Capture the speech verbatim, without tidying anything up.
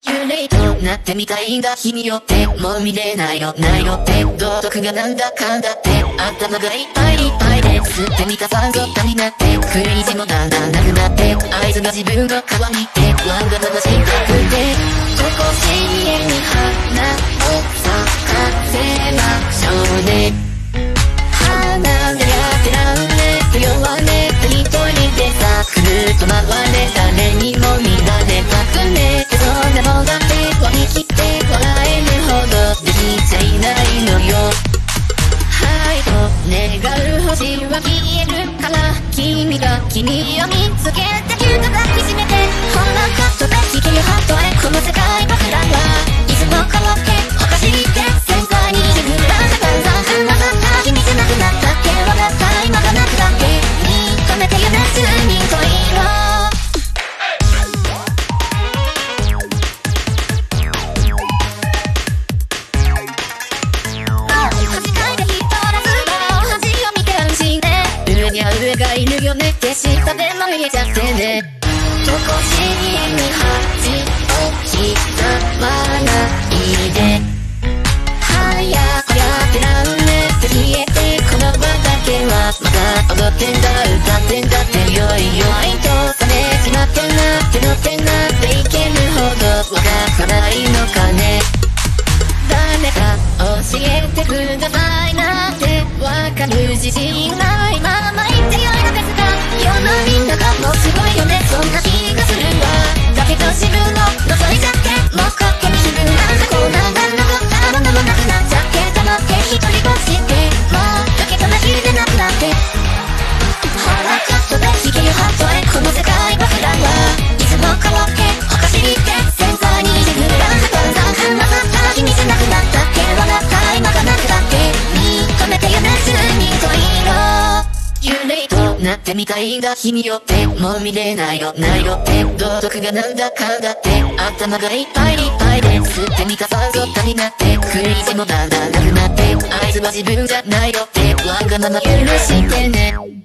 幽霊となってみたいんだ日によってもう見れないよないよって道徳がなんだかんだって頭がいっぱいいっぱいで吸ってみたファンゾタになってクレイジもだんだんなくなって合図が自分の顔にてワンが正しいだくてここ深淵に花を咲かせましょうね離れやってらんねって弱音って一人でさくるっと回れ誰にも見られたくねってそんなもんだって割り切って笑えるほどできちゃいないのよはいと願う星は消えるから君が君を見つけてぎゅっと抱きしめてほらかっと抱き切るハートへこの世界僕らはいつも変わっておかしいって先輩に自分らが散々話さった君じゃなくなったって笑った今がなくなって認めてよね住人と色上がいるよねって下でも見えちゃってねとこしに恥を刻まないではやはやってらんねって消えてこの場だけはまた踊ってんだ歌ってんだってよいよいとされちまってなって乗ってなっていけるほどわかないのかね誰か教えてくださいなってわかる自信ないまま言ってよいのですが世のみんながもうすごいよねそんな気がするわだけど自分を覗いちゃってもう勝手に自分なんだこうなんだ残ったものもなくなっちゃって黙って一人ぼっちでもうだけどなひでなくなってほらちょっとで弾けるハートへこの世界僕らはいつも変わっておかしいって先輩に自分らが散々話さった君じゃなくなったって笑った今がなくなって認めてよね住人と色幽霊となってみたいんだ日によってもう見れないよないよって道徳がなんだかんだって頭がいっぱいいっぱいで吸ってみたファンゾタになってクレイジもだんだんなくなって合図は自分じゃないよってわがまま許してね